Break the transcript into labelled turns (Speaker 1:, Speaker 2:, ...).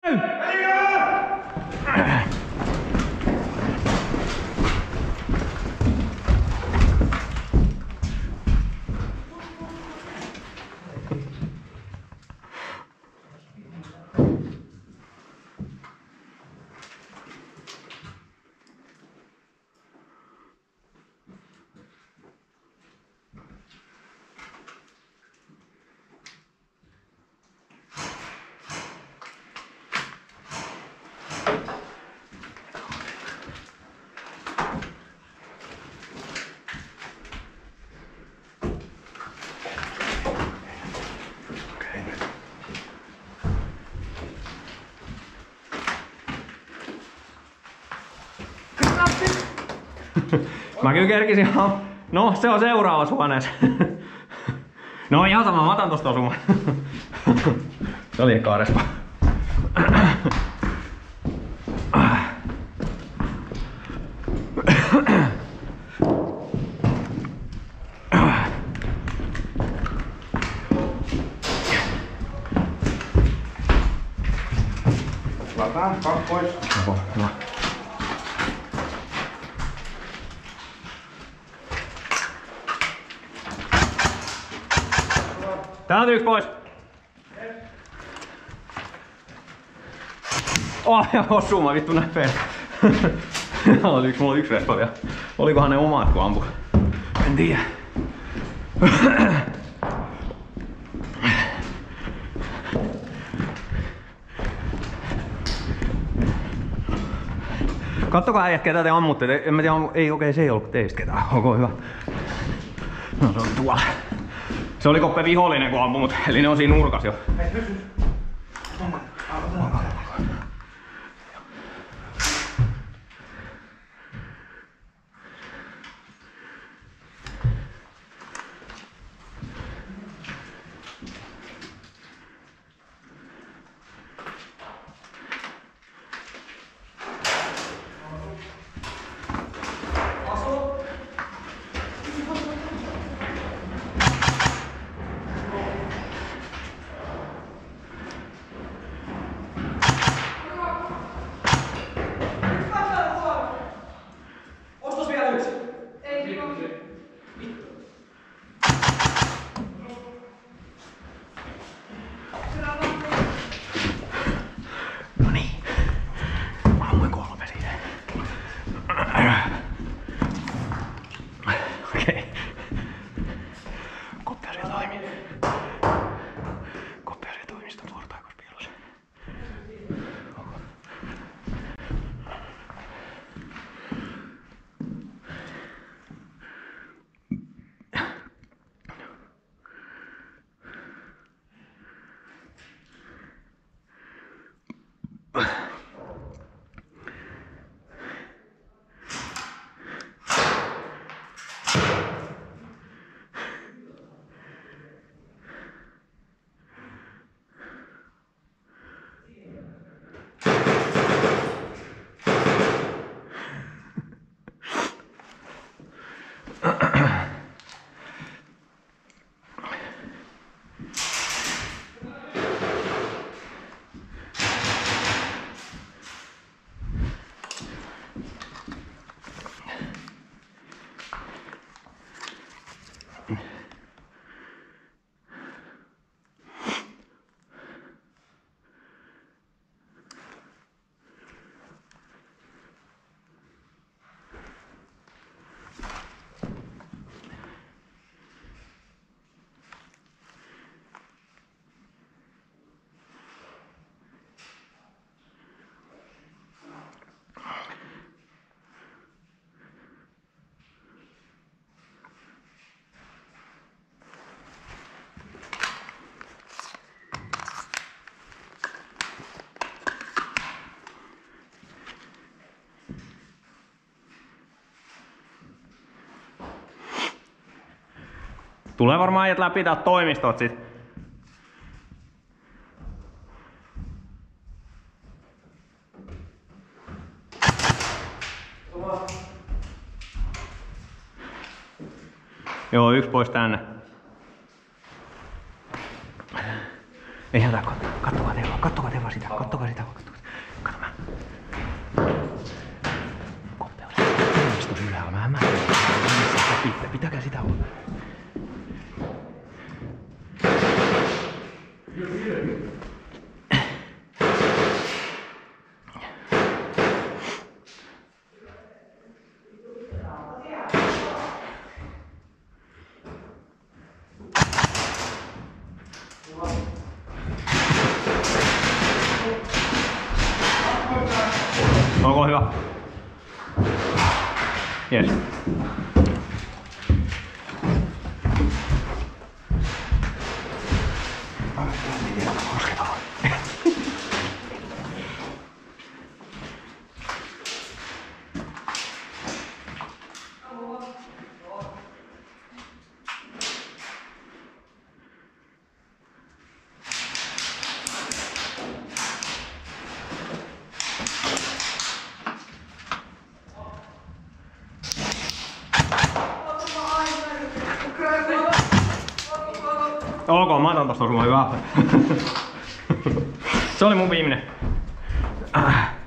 Speaker 1: Mä kyllä kerkisin. No, se on seuraavassa huoneessa. No ihan sama, mä otan tosta osumaan. Se oli eka respa.
Speaker 2: Lataan, kaksi pois.
Speaker 1: Hyvä. Täältä yksi pois. Osuma vittu näpeen. Mulla on yksi respa vielä. Olikohan ne omat kun ampu? En tiedä. Kattokaa äijät ketä te ammutte. En mä tiedä, ei okei, se ei ollut teistä ketään. Onko hyvä? No se on tuolla. Se oli Koppe vihollinen kun ampui, eli ne on siinä nurkas jo.
Speaker 2: Hei, pysy. Onko?
Speaker 1: Tulee varmaan äijät läpi täältä toimistot sit. Joo, yksi pois tänne. Ei hätää, kattokaa te vaan sitä, kattokaa sitä. Kato mä. Koppeus. Onnistus ylhäällä. Mä pitäkää sitä olla. Onko hyvä? Yes. Ok, mä otan tosta osumaan hyvää. Se oli mun viimeinen.